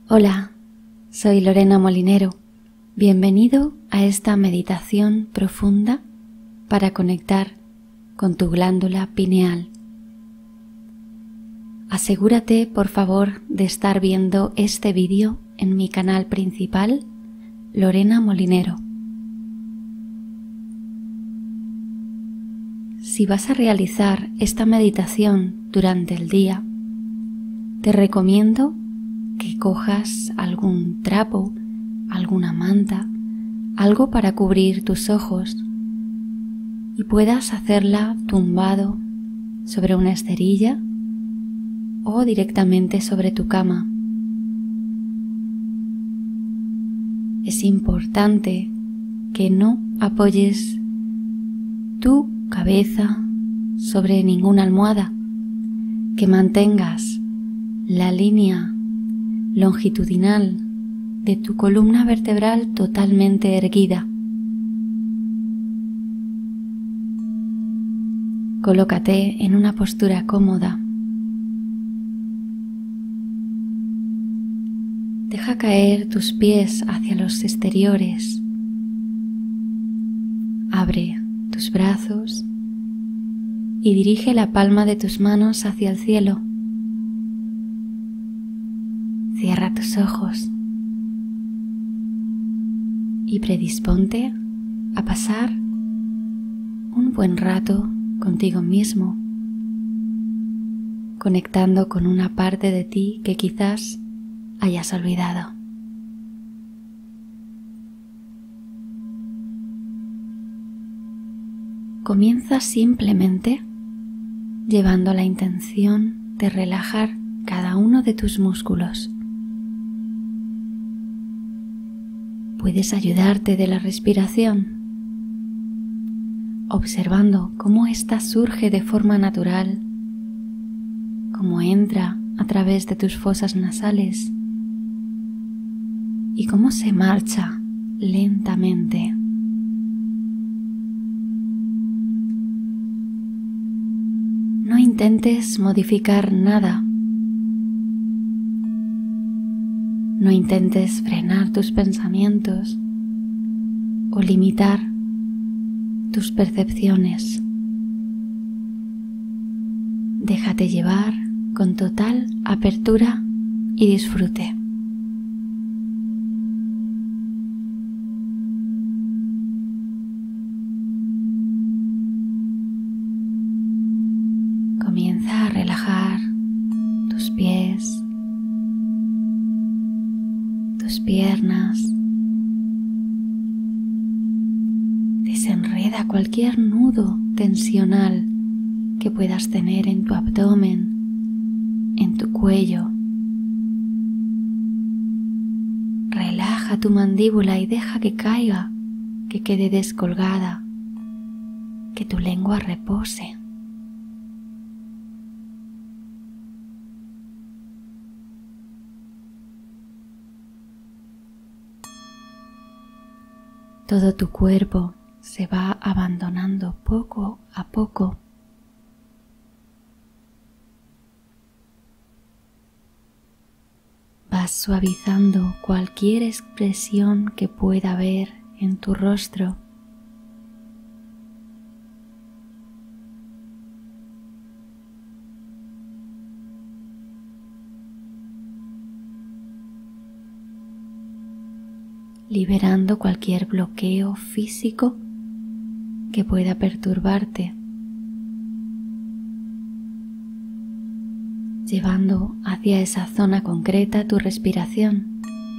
Hola, soy Lorena Molinero. Bienvenido a esta meditación profunda para conectar con tu glándula pineal. Asegúrate, por favor, de estar viendo este vídeo en mi canal principal, Lorena Molinero. Si vas a realizar esta meditación durante el día, te recomiendo que cojas algún trapo, alguna manta, algo para cubrir tus ojos y puedas hacerla tumbado sobre una esterilla o directamente sobre tu cama. Es importante que no apoyes tu cabeza sobre ninguna almohada, que mantengas la línea longitudinal de tu columna vertebral totalmente erguida. Colócate en una postura cómoda. Deja caer tus pies hacia los exteriores. Abre tus brazos y dirige la palma de tus manos hacia el cielo. Cierra tus ojos y predisponte a pasar un buen rato contigo mismo, conectando con una parte de ti que quizás hayas olvidado. Comienza simplemente llevando la intención de relajar cada uno de tus músculos. Puedes ayudarte de la respiración, observando cómo ésta surge de forma natural, cómo entra a través de tus fosas nasales y cómo se marcha lentamente. No intentes modificar nada. No intentes frenar tus pensamientos o limitar tus percepciones. Déjate llevar con total apertura y disfrute. Comienza a relajar tus pies, tus piernas. Desenreda cualquier nudo tensional que puedas tener en tu abdomen, en tu cuello. Relaja tu mandíbula y deja que caiga, que quede descolgada, que tu lengua repose. Todo tu cuerpo se va abandonando poco a poco. Vas suavizando cualquier expresión que pueda haber en tu rostro. Liberando cualquier bloqueo físico que pueda perturbarte, llevando hacia esa zona concreta tu respiración.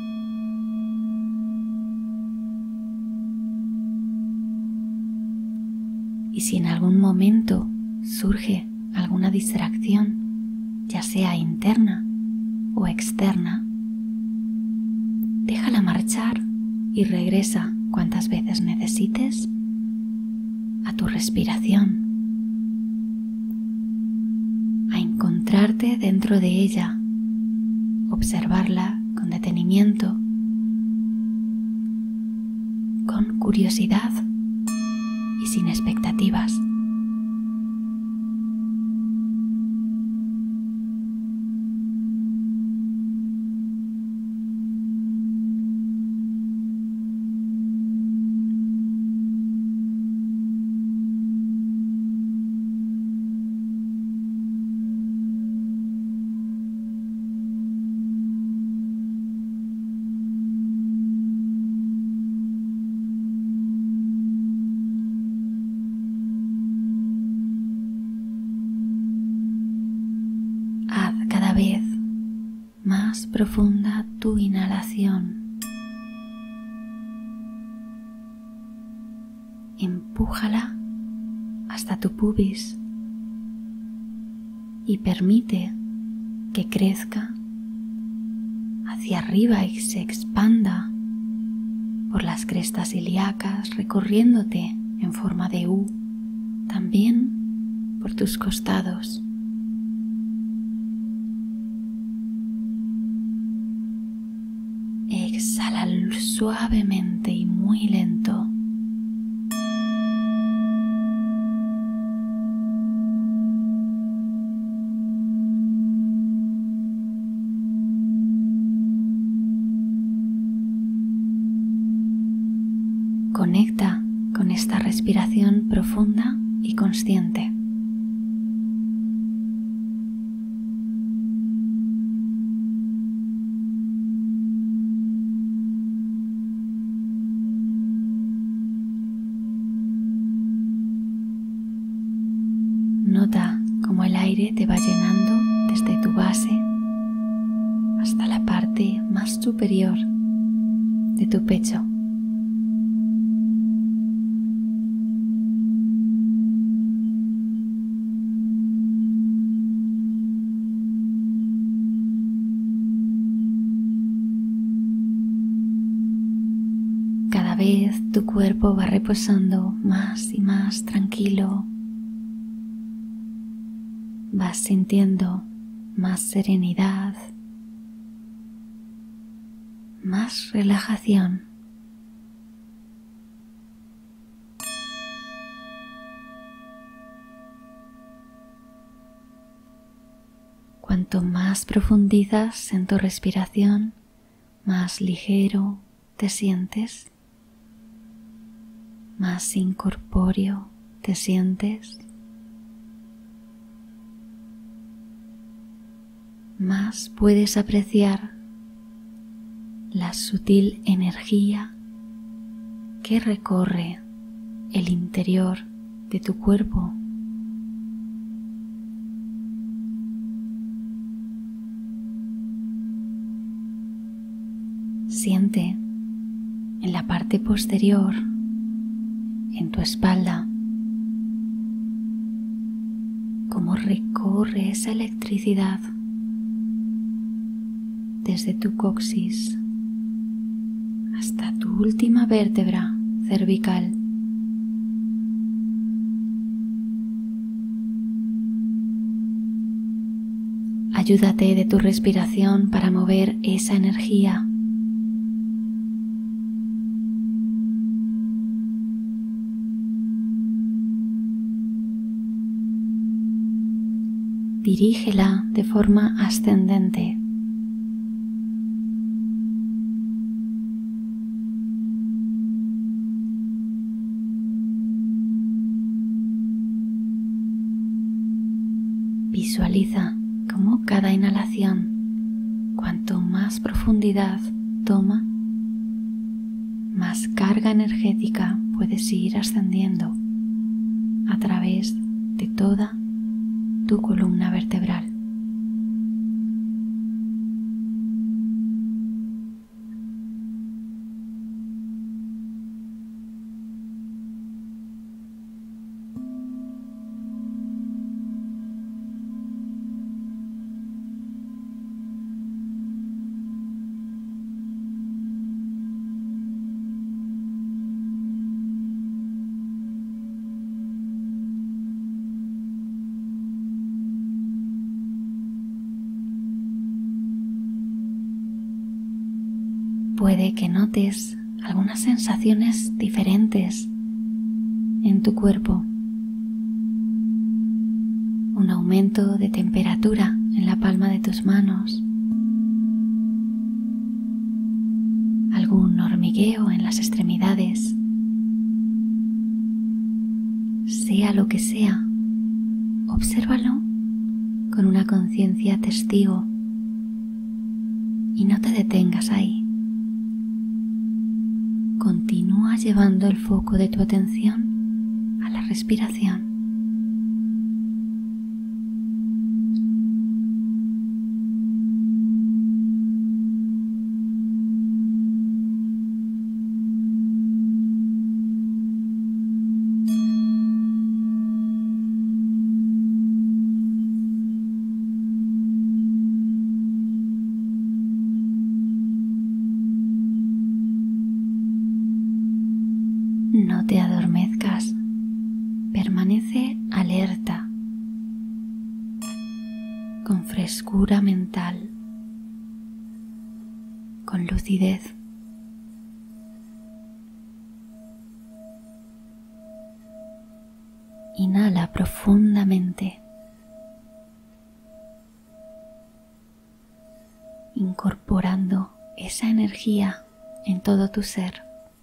Y si en algún momento surge alguna distracción, ya sea interna o externa, déjala marchar y regresa cuantas veces necesites a tu respiración, a encontrarte dentro de ella, observarla con detenimiento, con curiosidad y sin expectativas. más profunda tu inhalación. Empújala hasta tu pubis y permite que crezca hacia arriba y se expanda por las crestas ilíacas, recorriéndote en forma de U, también por tus costados. Exhala suavemente y muy lento. Conecta con esta respiración profunda y consciente. Nota cómo el aire te va llenando desde tu base hasta la parte más superior de tu pecho. Cada vez tu cuerpo va reposando más y más tranquilo. Vas sintiendo más serenidad, más relajación. Cuanto más profundizas en tu respiración, más ligero te sientes, más incorpóreo te sientes, más puedes apreciar la sutil energía que recorre el interior de tu cuerpo. Siente en la parte posterior, en tu espalda, cómo recorre esa electricidad desde tu coxis hasta tu última vértebra cervical. Ayúdate de tu respiración para mover esa energía. Dirígela de forma ascendente. Visualiza cómo cada inhalación, cuanto más profundidad toma, más carga energética puedes ir ascendiendo a través de toda tu columna vertebral. Puede que notes algunas sensaciones diferentes en tu cuerpo. Un aumento de temperatura en la palma de tus manos. Algún hormigueo en las extremidades. Sea lo que sea, obsérvalo con una conciencia testigo y no te detengas ahí. Continúa llevando el foco de tu atención a la respiración. No te adormezcas, permanece alerta, con frescura mental, con lucidez. Inhala profundamente, incorporando esa energía en todo tu ser.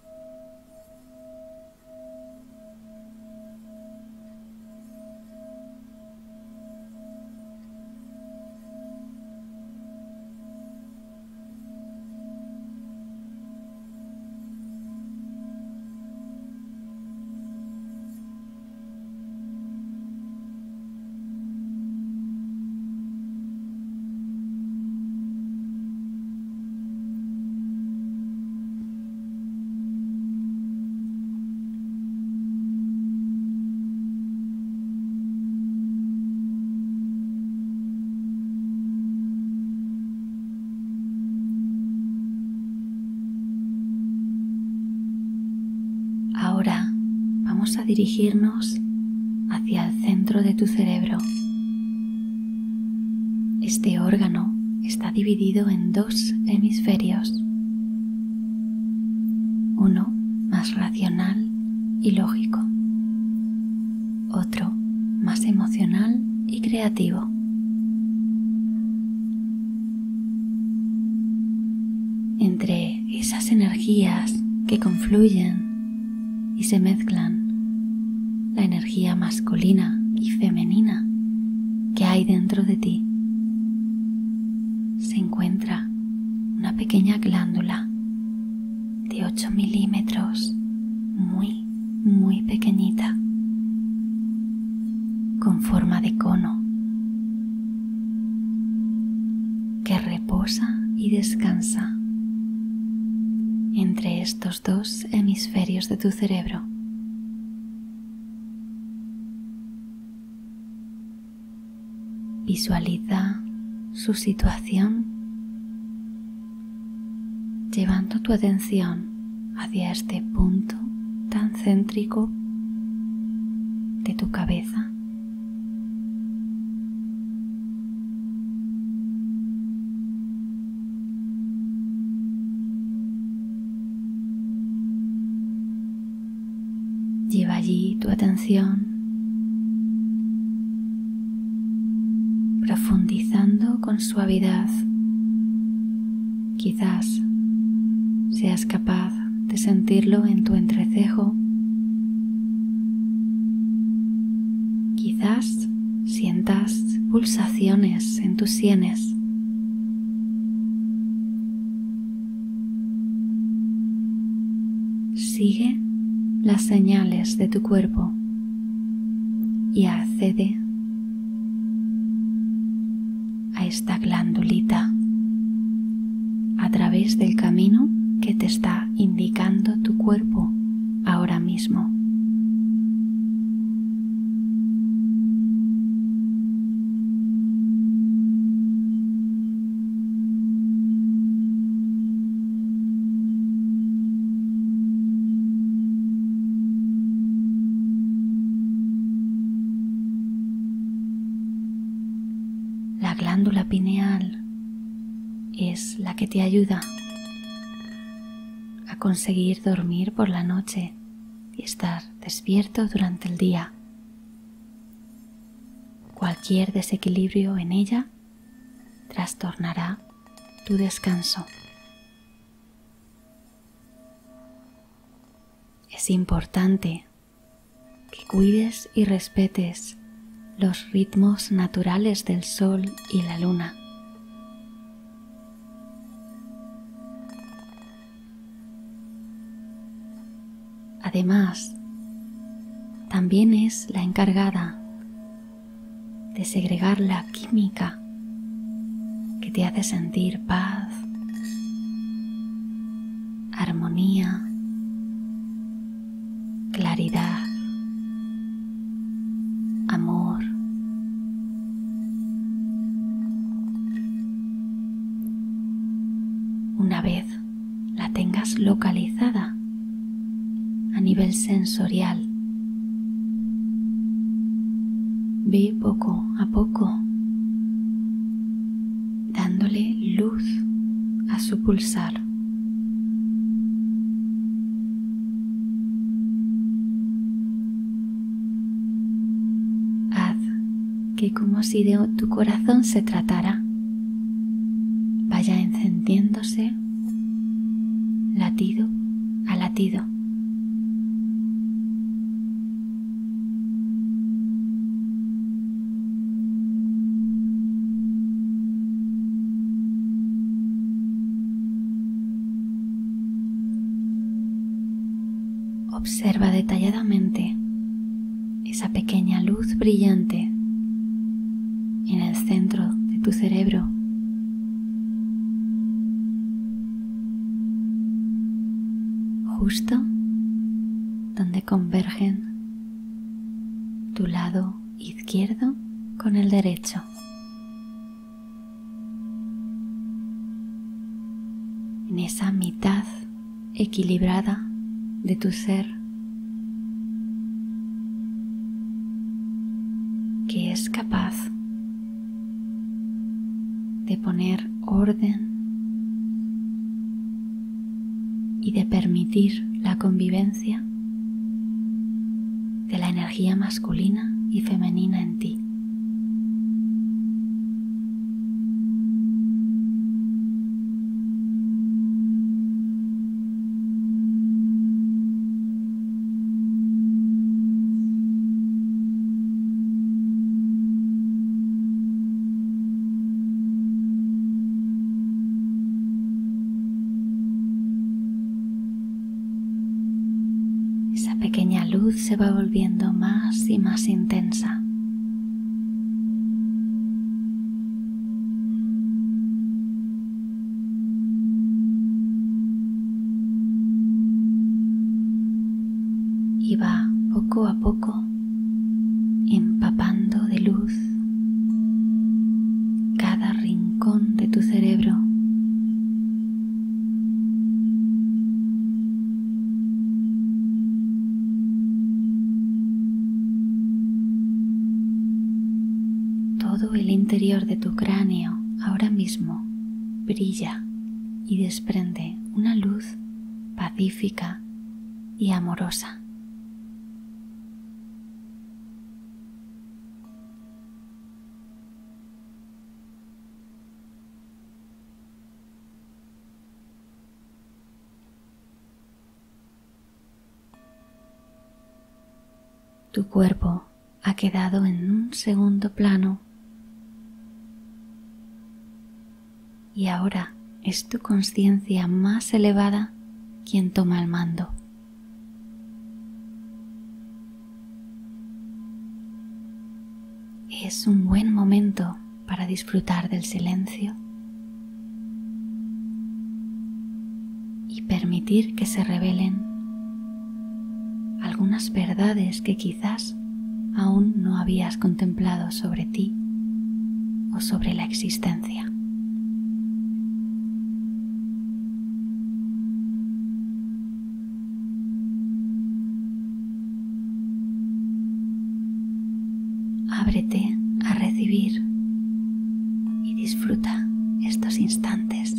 Ahora vamos a dirigirnos hacia el centro de tu cerebro. Este órgano está dividido en dos hemisferios, uno más racional y lógico, otro más emocional y creativo. Entre esas energías que confluyen y se mezclan, la energía masculina y femenina que hay dentro de ti, se encuentra una pequeña glándula de 8 milímetros, muy pequeñita, con forma de cono, que reposa y descansa entre estos dos hemisferios de tu cerebro. Visualiza su situación, llevando tu atención hacia este punto tan céntrico de tu cabeza. Lleva allí tu atención, profundizando con suavidad. Quizás seas capaz de sentirlo en tu entrecejo. Quizás sientas pulsaciones en tus sienes. Sigue las señales de tu cuerpo y accede a esta glandulita a través del camino que te está indicando tu cuerpo ahora mismo. La glándula pineal es la que te ayuda a conseguir dormir por la noche y estar despierto durante el día. Cualquier desequilibrio en ella trastornará tu descanso. Es importante que cuides y respetes los ritmos naturales del sol y la luna. Además, también es la encargada de segregar la química que te hace sentir paz, armonía, claridad, amor. Una vez la tengas localizada, a nivel sensorial. Ve poco a poco dándole luz a su pulsar. Haz que, como si de tu corazón se tratara, vaya encendiéndose latido a latido. Observa detalladamente esa pequeña luz brillante en el centro de tu cerebro. Justo donde convergen tu lado izquierdo con el derecho. En esa mitad equilibrada de tu ser, que es capaz de poner orden y de permitir la convivencia de la energía masculina y femenina en ti. Esa pequeña luz se va volviendo más y más intensa. Y va poco a poco empapando de luz cada rincón de tu cerebro. Todo el interior de tu cráneo ahora mismo brilla y desprende una luz pacífica y amorosa. Tu cuerpo ha quedado en un segundo plano y ahora es tu conciencia más elevada quien toma el mando. Es un buen momento para disfrutar del silencio y permitir que se revelen algunas verdades que quizás aún no habías contemplado sobre ti o sobre la existencia. Ábrete a recibir y disfruta estos instantes.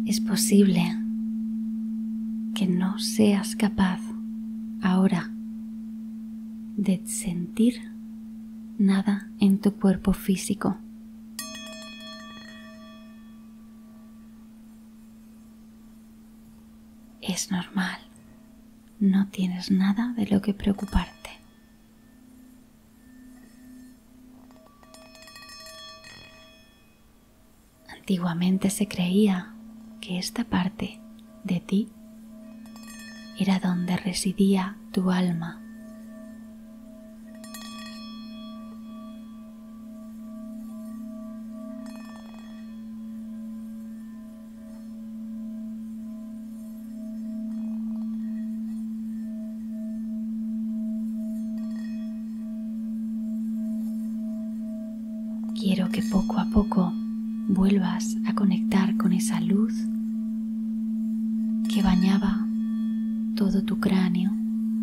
Es posible que no seas capaz ahora de sentir nada en tu cuerpo físico. Es normal, no tienes nada de lo que preocuparte. Antiguamente se creía que esta parte de ti era donde residía tu alma. Quiero que poco a poco vuelvas a conectar con esa luz que bañaba todo tu cráneo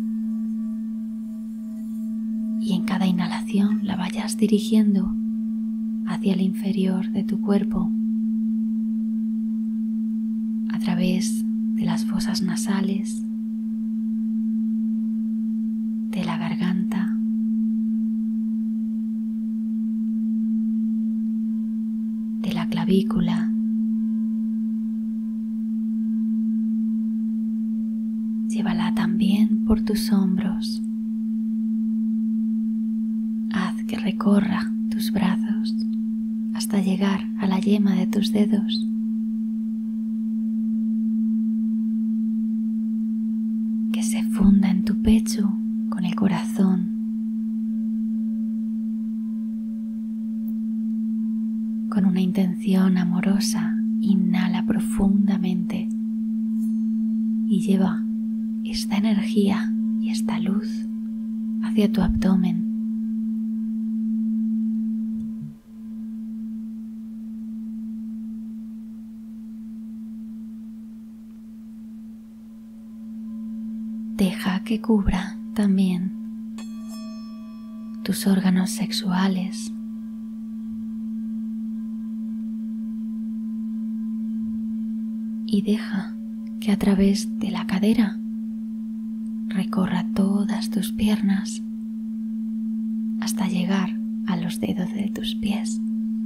y en cada inhalación la vayas dirigiendo hacia el inferior de tu cuerpo a través de las fosas nasales, de la garganta, de la clavícula, llévala también por tus hombros. Haz que recorra tus brazos hasta llegar a la yema de tus dedos. Que se funda en tu pecho con el corazón. Con una intención amorosa, inhala profundamente y lleva esta energía y esta luz hacia tu abdomen. Deja que cubra también tus órganos sexuales. Y deja que a través de la cadera recorra todas tus piernas hasta llegar a los dedos de tus pies.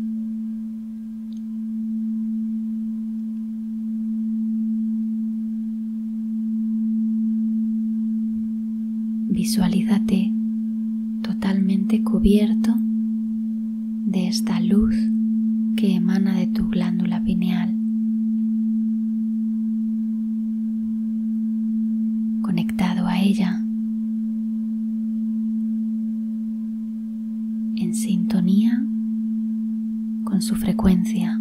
Visualízate totalmente cubierto de esta luz que emana de tu glándula pineal, conectado a ella, en sintonía con su frecuencia.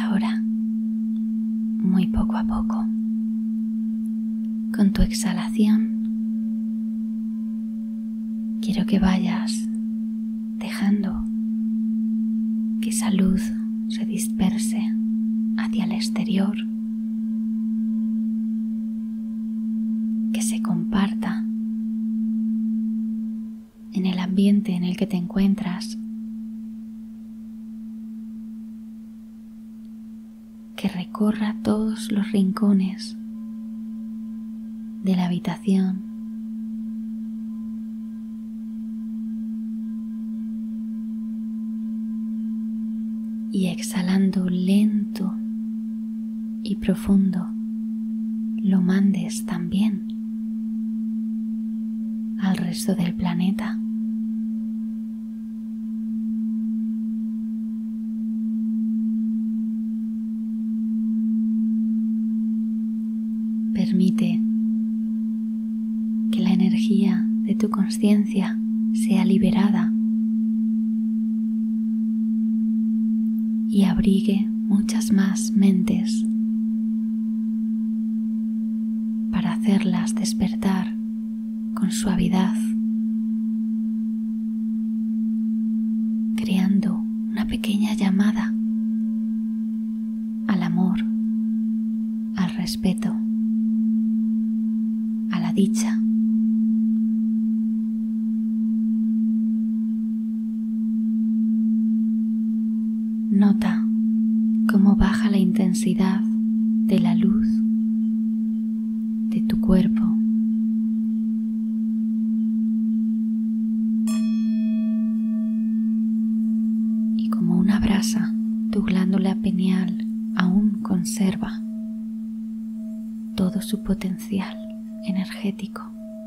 ahora, muy poco a poco, con tu exhalación, quiero que vayas dejando que esa luz se disperse hacia el exterior, que se comparta en el ambiente en el que te encuentras, que recorra todos los rincones de la habitación, y exhalando lento y profundo lo mandes también al resto del planeta. Permite que la energía de tu conciencia sea liberada y abrigue muchas más mentes para hacerlas despertar con suavidad, creando una pequeña llamada al amor, al respeto, a la dicha. Nota cómo baja la intensidad de la luz de tu cuerpo. Y como una brasa, tu glándula pineal aún conserva todo su potencial energético.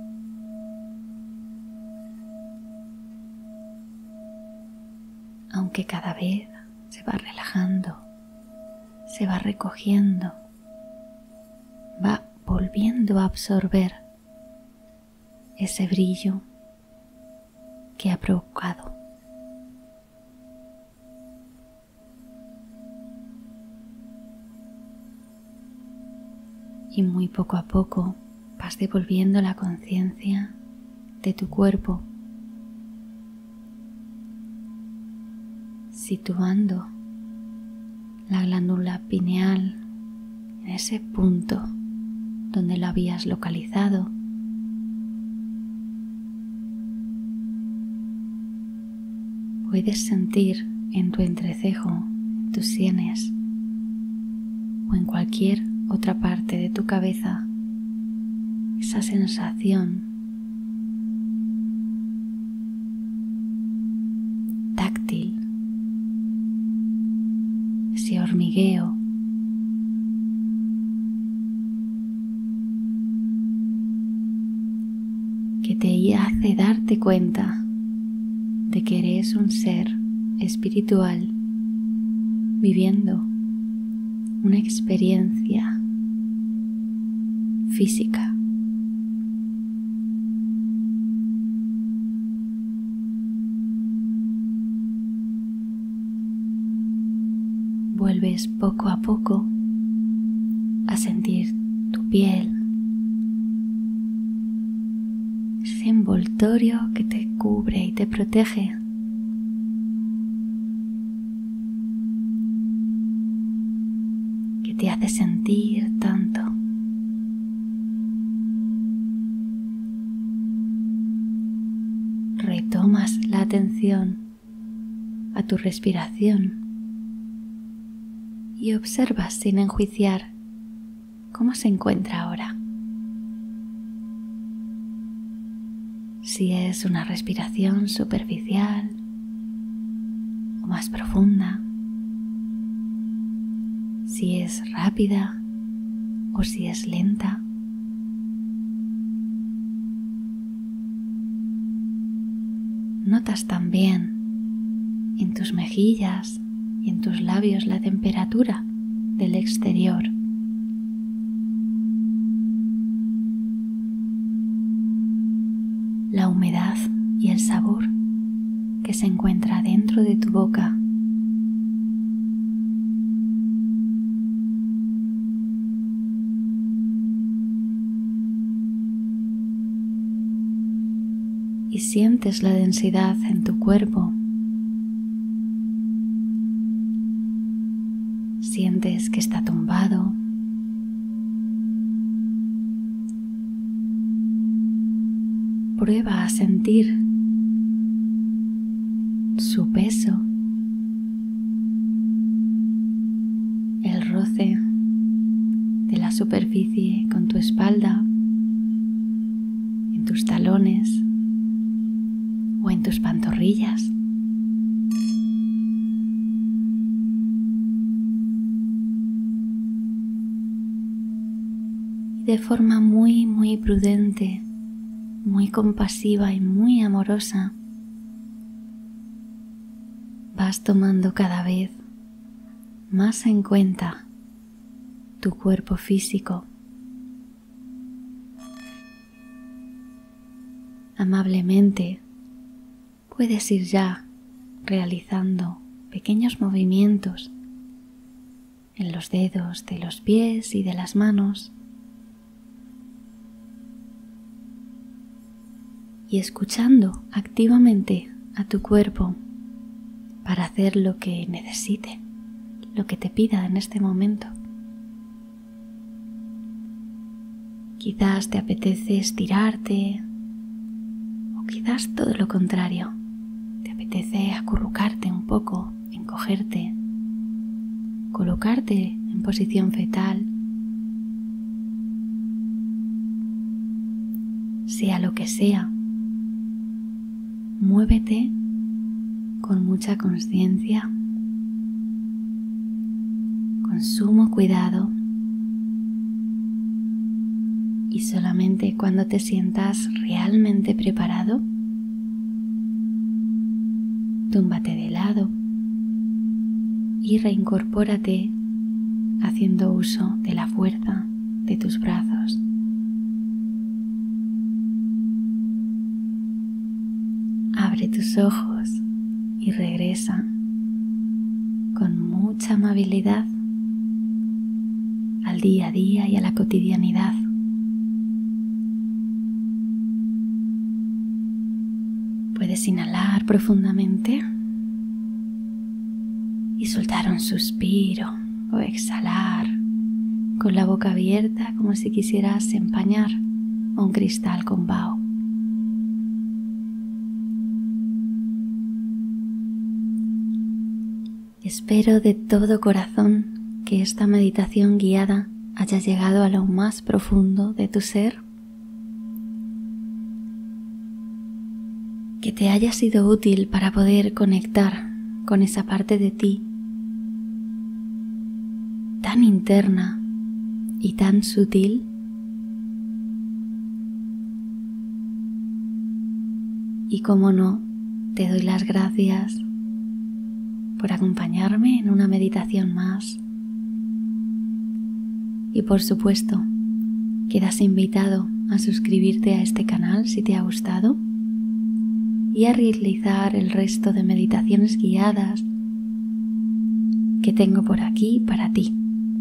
Aunque cada vez se va relajando, se va recogiendo, va volviendo a absorber ese brillo que ha provocado. Y muy poco a poco vas devolviendo la conciencia de tu cuerpo, situando la glándula pineal en ese punto donde lo habías localizado. Puedes sentir en tu entrecejo, en tus sienes o en cualquier otra parte de tu cabeza esa sensación táctil, ese hormigueo, que te hace darte cuenta de que eres un ser espiritual viviendo una experiencia física. Vuelves poco a poco a sentir tu piel, ese envoltorio que te cubre y te protege. Que te hace sentir tanto. Retomas la atención a tu respiración y observas sin enjuiciar cómo se encuentra ahora. Si es una respiración superficial o más profunda, si es rápida o si es lenta. Notas también en tus mejillas y en tus labios la temperatura del exterior. La humedad y el sabor que se encuentra dentro de tu boca. y sientes la densidad en tu cuerpo. Sientes que está tumbado. Prueba a sentir su peso, el roce de la superficie con tu espalda, en tus talones o en tus pantorrillas. Y de forma muy prudente, muy compasiva y muy amorosa, vas tomando cada vez más en cuenta tu cuerpo físico. Amablemente puedes ir ya realizando pequeños movimientos en los dedos de los pies y de las manos y escuchando activamente a tu cuerpo para hacer lo que necesite, lo que te pida en este momento. Quizás te apetece estirarte o quizás todo lo contrario. Te apetece acurrucarte un poco, encogerte, colocarte en posición fetal. Sea lo que sea, muévete con mucha conciencia, con sumo cuidado, y solamente cuando te sientas realmente preparado, túmbate de lado y reincorpórate haciendo uso de la fuerza de tus brazos. Abre tus ojos y regresa con mucha amabilidad al día a día y a la cotidianidad. Puedes inhalar profundamente y soltar un suspiro o exhalar con la boca abierta como si quisieras empañar un cristal con vaho. Espero de todo corazón que esta meditación guiada haya llegado a lo más profundo de tu ser, que te haya sido útil para poder conectar con esa parte de ti tan interna y tan sutil. Y como no, te doy las gracias por acompañarme en una meditación más. Y por supuesto, quedas invitado a suscribirte a este canal si te ha gustado y a realizar el resto de meditaciones guiadas que tengo por aquí para ti.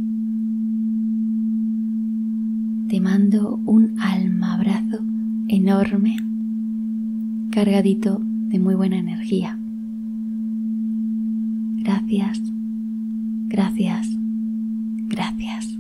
Te mando un almabrazo enorme, cargadito de muy buena energía. Gracias, gracias, gracias.